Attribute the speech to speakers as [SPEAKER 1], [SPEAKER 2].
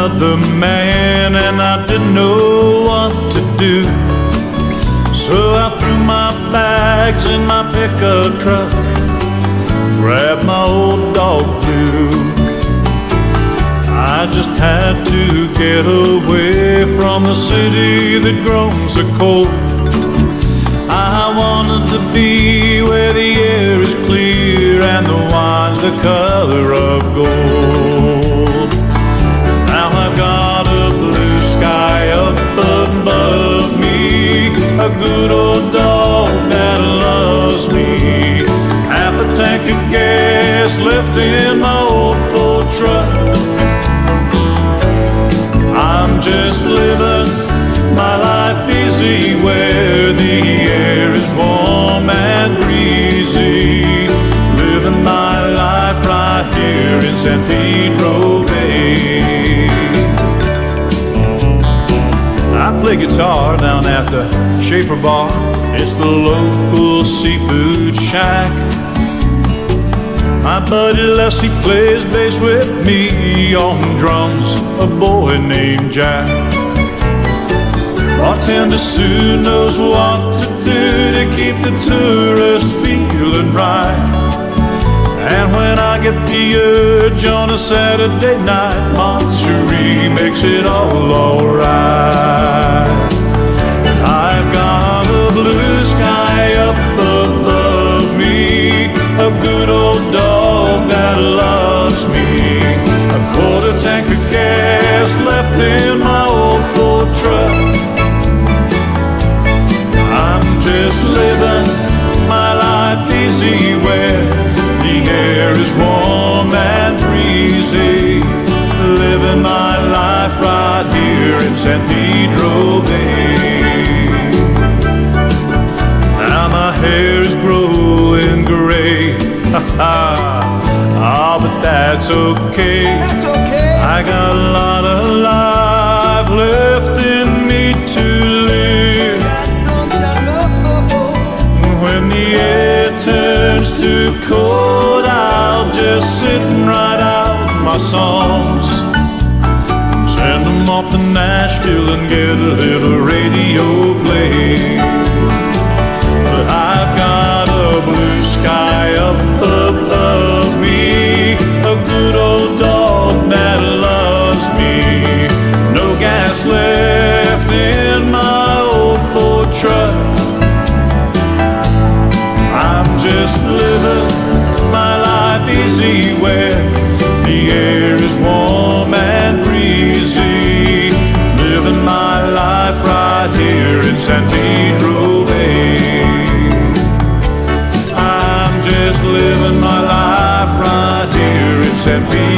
[SPEAKER 1] another man, and I didn't know what to do. So I threw my bags in my pickup truck, grabbed my old dog Blue. I just had to get away from the city that grown so cold. I wanted to be where the air is clear and the wine's the color of gold. Now I've got a blue sky up above me, a good old dog that loves me, half a tank of gas left in my old Ford truck. I'm just living my life easy where the air is warm and breezy, living my life right here in San Pedro Bay. I play guitar down at the Schaefer Bar. It's the local seafood shack. My buddy Les, he plays bass with me, on drums a boy named Jack. Bartender Sue knows what to do to keep the tourists feeling right. And when I get the urge on a Saturday night, Moncherie makes it all alright. I've got a blue sky up above me, a good old dog that loves me, a quarter tank of gas left in my old Ford truck. I'm just living my life easy where the air is warm and breezy, living my life right here in San Pedro Bay. Now my hair is growing gray, ah, but that's okay.
[SPEAKER 2] That's okay.
[SPEAKER 1] I got a lot of life left in me to live. When the air turns too cold, I'll just sit and write out my songs, send them off to Nashville and get a little radio play. But I've got a blue sky up above me, a good old dog that loves me, no gas left in my old Ford truck. I'm just living my life easy where the air is warm and breezy, living my life right here in San Pedro Bay. I'm just living my life right here in San Pedro Bay.